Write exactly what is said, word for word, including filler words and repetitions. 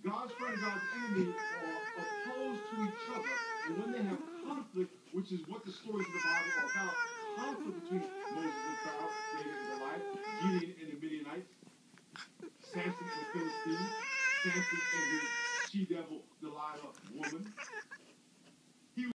God's friend and God's enemy are opposed to each other. And when they have conflict, which is what the stories of the Bible are about, conflict between Moses and Pharaoh, David and Goliath, Gideon and the Midianites, Samson and the Philistines, Samson and his she-devil Delilah woman,